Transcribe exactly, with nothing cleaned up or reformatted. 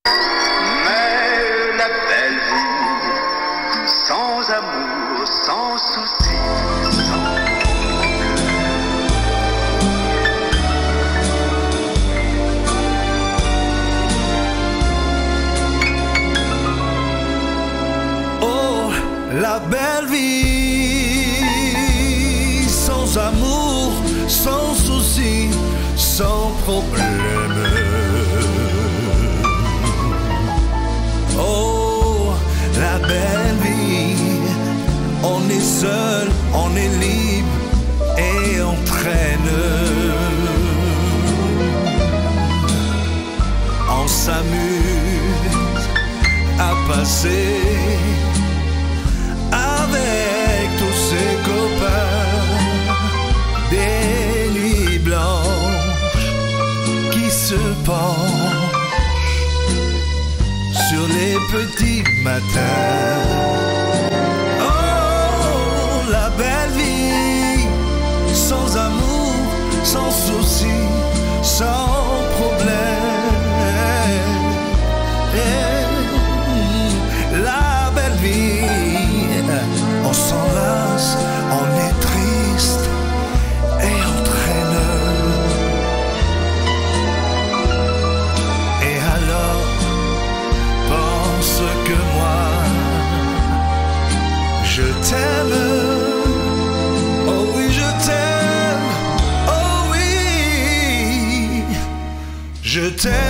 Mais la belle vie, sans amour, sans souci, sans oh, la belle vie, sans amour, sans souci, sans problème. Oh, la belle vie, on est seul, on est libre et on traîne. On s'amuse à passer avec tous ses copains des nuits blanches qui se penchent sur les petits matins. Oh, la belle vie, sans amour, sans souci, sans problème. La belle vie, on s'enlace, on est triste et on traîne. Et alors pense que moi je t'aime, oh oui je t'aime, oh oui je t'aime.